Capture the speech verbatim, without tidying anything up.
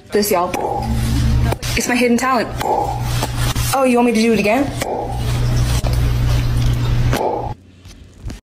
This, y'all. It's my hidden talent. Oh, you want me to do it again?